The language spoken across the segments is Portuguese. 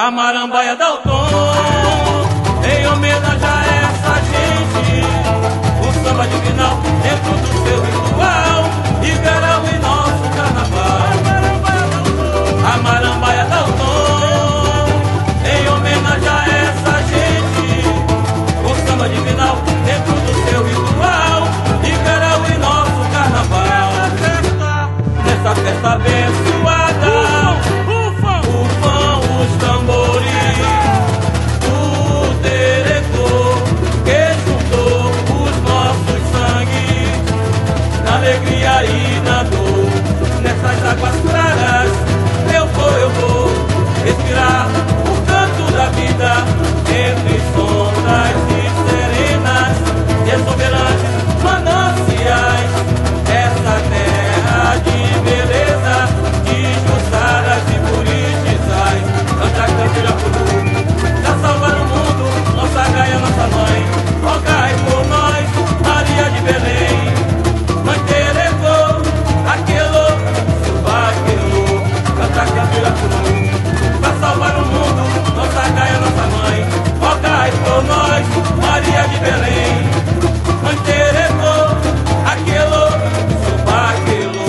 A marambaia dá o tom, em homenagem a essa gente. O samba divinal dentro do seu ritual, liberal em nosso carnaval. A marambaia dá o tom, em homenagem a essa gente. O samba divinal dentro do seu ritual, liberal em nosso carnaval. Nessa festa abençoada, os tambores, o terecô que juntou os nossos sangues, na alegria e na dor, nessas águas claras, eu vou respirar o canto da vida, entre sombras e serenas, exuberantes mananciais, essa terra de beleza, de jussaras e puritizais. Canta cantilha puru, pra salvar o mundo, nossa Gaia, nossa mãe. Rogai por nós, Maria de Belém. Mãe Terecô, aquilo, Silva, aquilo. Canta cantilha puru, pra salvar o mundo, nossa Gaia, nossa mãe. Rogai por nós, Maria de Belém. Mãe Terecô, aquilo, Silva, aquilo.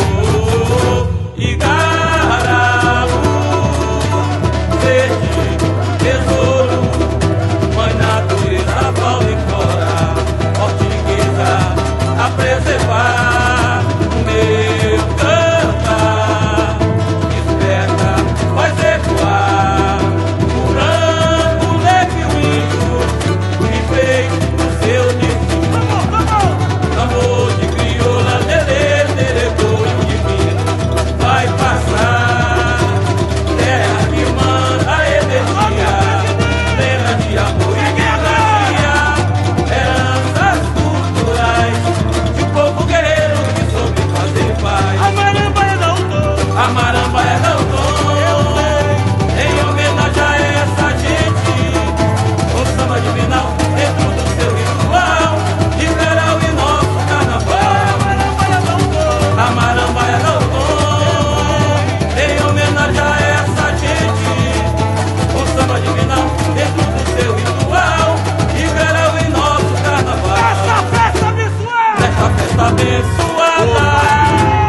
Tesouro, mãe natureza, Paulo e Flora, portuguesa, a preservar o meu cantar. Desperta, faz ecoar o branco, negro e o índio, que fez o seu destino. Amor de crioula, lelê, terecô, divino, vai passar. Terra que manda energia, plena de amor e gracia, heranças culturais de um povo guerreiro que soube fazer paz. A marambaia dá o tom, a marambaia dá o tom, em homenagem a essa gente. O samba divinal dentro do seu ritual, liberal e nosso carnaval. A marambaia dá o tom, a marambaia dá o tom, em homenagem a essa gente. O samba divinal dentro do seu ritual, liberal em nosso carnaval. Nessa festa abençoada, nessa festa abençoada,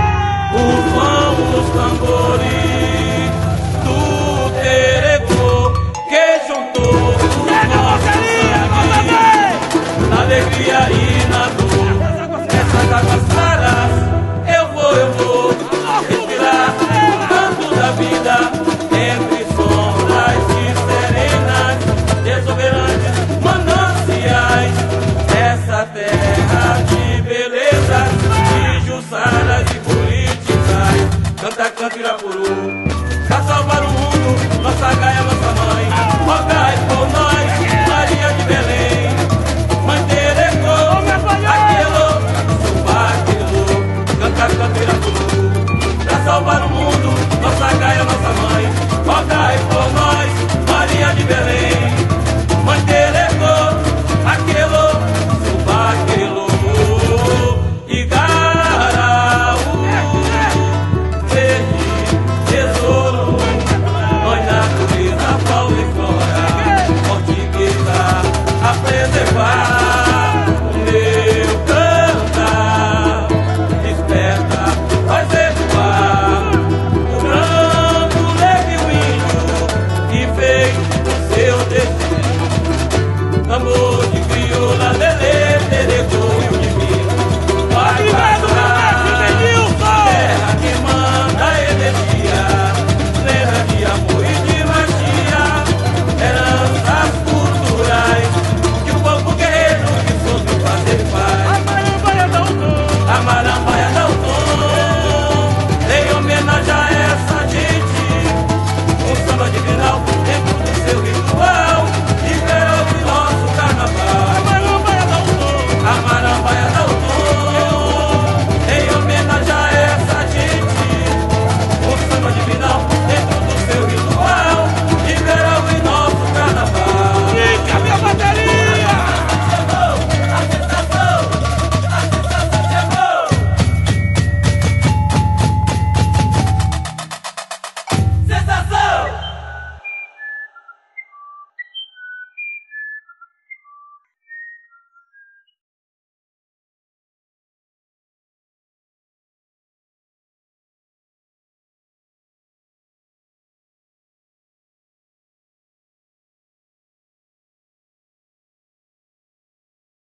os tambores do terecô que juntou os nossos sangues, na alegria e na dor, nessas águas claras, eu vou respirar o canto da vida, entre sombras e serenas, exuberantes mananciais, essa terra de beleza, de jussaras e puritizais. Canta, canta, Irapuru, pra salvar o mundo, nossa Gaia,